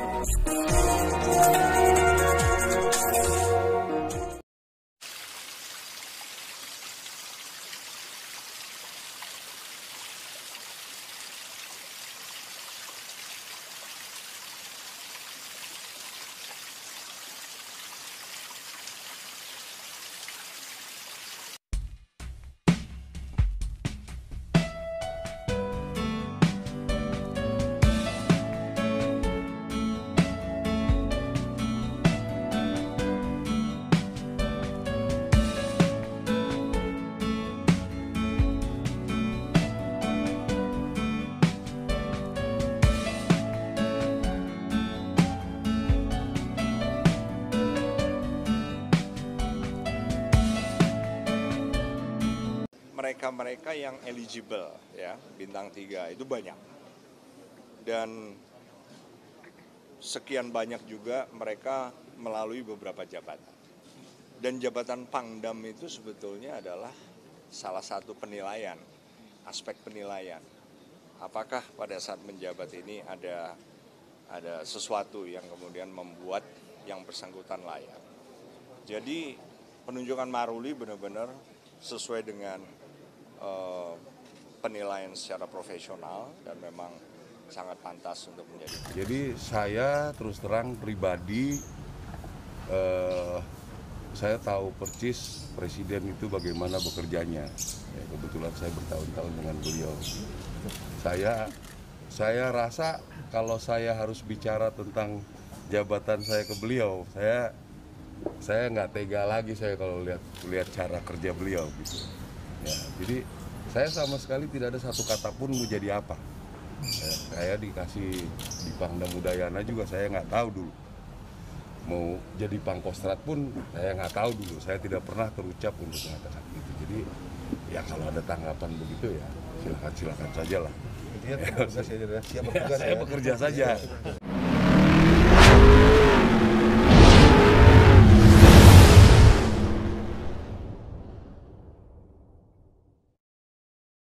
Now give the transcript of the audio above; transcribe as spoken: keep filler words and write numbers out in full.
Mereka-mereka yang eligible ya bintang tiga itu banyak, dan sekian banyak juga mereka melalui beberapa jabatan, dan jabatan Pangdam itu sebetulnya adalah salah satu penilaian, aspek penilaian apakah pada saat menjabat ini ada ada sesuatu yang kemudian membuat yang bersangkutan layak. Jadi penunjukan Maruli benar-benar sesuai dengan Uh, penilaian secara profesional dan memang sangat pantas untuk menjadi. Jadi saya terus terang pribadi, uh, saya tahu persis Presiden itu bagaimana bekerjanya. Ya, kebetulan saya bertahun-tahun dengan beliau. Saya, saya rasa kalau saya harus bicara tentang jabatan saya ke beliau, saya, saya nggak tega lagi saya kalau lihat lihat cara kerja beliau gitu. Ya, jadi saya sama sekali tidak ada satu kata pun mau jadi apa. Ya, saya dikasih di Pangdam Udayana juga saya nggak tahu dulu. Mau jadi Pangkostrat pun saya nggak tahu dulu. Saya tidak pernah terucap untuk mengatakan itu. Jadi ya kalau ada tanggapan begitu ya silakan silakan saja lah. Intinya ya, saya, saya bekerja saya bekerja saja.